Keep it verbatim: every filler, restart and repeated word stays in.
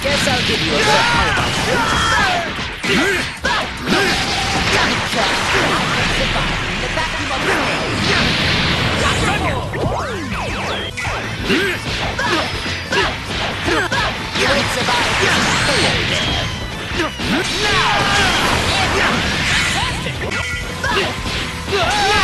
Guess I'll give you a look. How about that? Gotcha! I can survive in the vacuum of space. Gotcha! You ain't survived this hello there. Now! Fantastic!